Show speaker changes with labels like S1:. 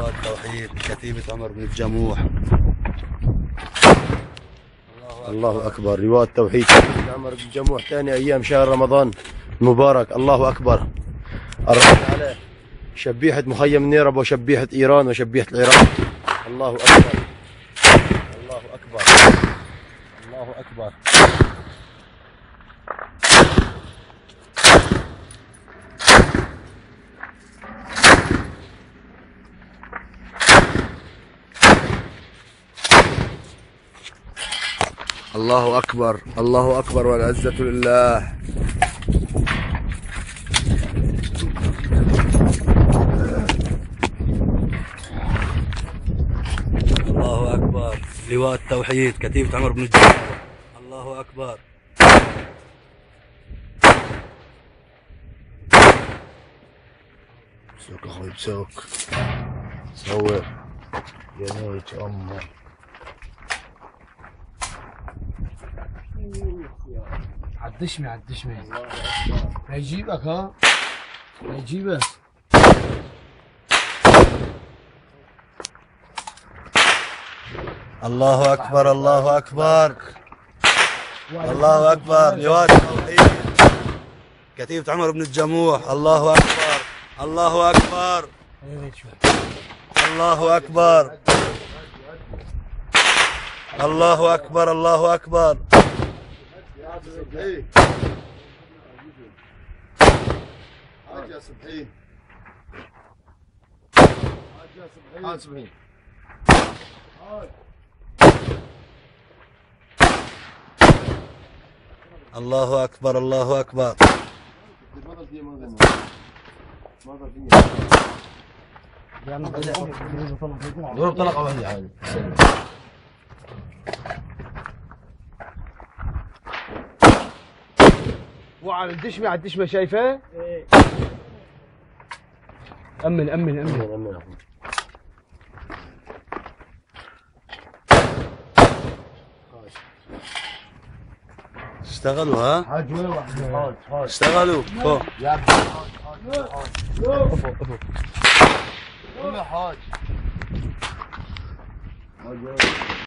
S1: لواء التوحيد كتيبة عمر بن الجموح.
S2: الله أكبر. لواء التوحيد كتيبة عمر بن الجموح، ثاني أيام شهر رمضان المبارك. الله أكبر. الرد على شبيحة مخيم النيرب وشبيحة إيران وشبيحة العراق. الله أكبر. الله أكبر. الله أكبر. الله أكبر. الله أكبر والعزة لله.
S1: الله أكبر. لواء التوحيد كتيبة عمر بن الجموح. الله أكبر.
S2: سوق أخوي بسوق. صور يا نيت أمه.
S3: عالدشمة عالدشمة هيجيبك، ها هيجيبك.
S1: الله أكبر. الله أكبر. الله أكبر. لواء التوحيد كتيبة عمر بن الجموح. الله أكبر. الله أكبر. الله أكبر. الله أكبر. الله أكبر.
S2: حاج يا سبحين. حاج سبحين.
S1: الله أكبر. الله أكبر.
S2: ضرب طلقة واحدة عادي.
S3: وعلى الدشمة على الدشمة شايفاه؟ أمن أمن أمن
S2: أمن أخوي.
S1: اشتغلوا ها؟
S2: حاج وين واحد؟ حاج
S1: اشتغلوا فوق.
S2: يا ابني حاج. حاج.